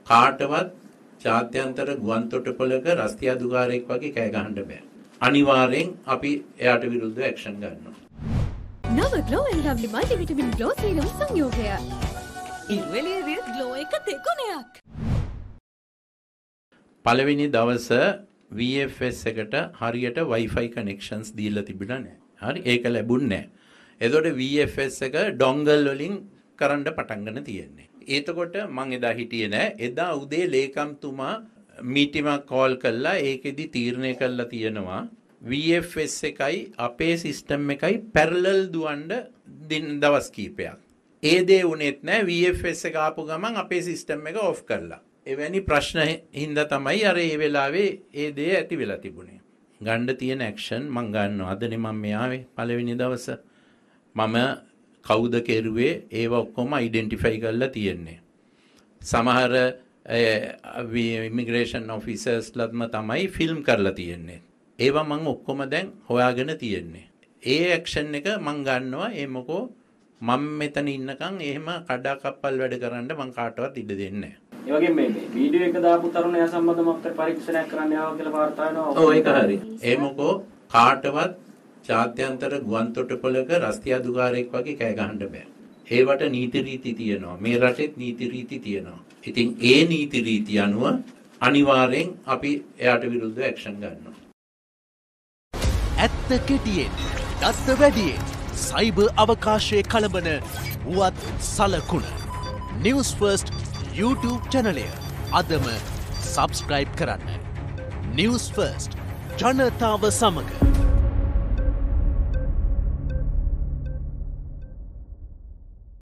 කාටවත් ජාත්‍යන්තර ගුවන් තොටුපළක රස්තියාදුකාරයෙක් වගේ කෑ ගහන්න බෑ. අනිවාර්යෙන් අපි එයාට විරුද්ධව ඇක්ෂන් ගන්නවා. නව Glow and Lovely multivitamin glow serum සංයෝගය. ඉවෙලියේ glow එක දෙගුණයක්. පළවෙනි දවස VFS එකට හරියට Wi-Fi connections දීලා තිබුණා නෑ. හරි ඒක ලැබුණේ නෑ. එතකොට VFS එක dongle වලින් කරන්න පටන් ගන්න තියෙන්නේ. එතකොට මම එදා හිටියේ නෑ. එදා උදේ ලේකම්තුමා මීටිමක් කෝල් කළා. ඒකෙදි තීරණය කළා තියෙනවා VFS එකයි අපේ සිස්ටම් එකයි පැරලල් දුවන්න දවස් කීපයක්. ඒ දේ උනේත් නෑ. VFS එක ආපු ගමන් අපේ සිස්ටම් එක ඔෆ් කළා. එවැනි ප්‍රශ්න හින්දා තමයි අර ඒ වෙලාවේ ඒ දේ ඇති වෙලා තිබුණේ. ගන්න තියෙන ඇක්ෂන් මම ගන්නවා. අදනේ මම මේ ආවේ පළවෙනි දවස. මම කවුද කෙරුවේ ඒව ඔක්කොම අයිඩෙන්ටිෆයි කරලා තියෙන්නේ. සමහර ඉමිග්‍රේෂන් ඔෆිසර්ස්ලත්ම තමයි ෆිල්ම් කරලා තියෙන්නේ. ඒවා මම ඔක්කොම දැන් හොයාගෙන තියෙන්නේ. ඒ ඇක්ෂන් එක මම ගන්නවා. ඒ මොකෝ මම මෙතන ඉන්නකම් එහෙම කඩා කප්පල් වැඩ කරන්න මම කාටවත් ඉඩ දෙන්නේ නැහැ. ඒ වගේම මේ වීඩියෝ එක දාපු තරුණයා සම්බන්ධව අපිට පරීක්ෂණයක් කරන්න යාවා කියලා වාර්තා වෙනවා. ඔව් ඒක හරි. ඒ මොකෝ කාටවත් ජාත්‍යන්තර ගුවන් තොටුපළක රස්තියාදුකාරයෙක් වගේ කෑ ගහන්න බෑ. ඒවට නීති රීති තියෙනවා. මේ රටෙත් නීති රීති තියෙනවා. ඉතින් ඒ නීති රීති අනුව අනිවාර්යෙන් අපි එයාට විරුද්ධව ඇක්ෂන් ගන්නවා. ඇත්ත කෙටියෙන්, දත්ත වැඩියෙන්, සයිබර් අවකාශයේ කලබන වුවත් සලකුණ. Newsfirst YouTube channelය අදම subscribe කරන්න. Newsfirst ජනතාව සමග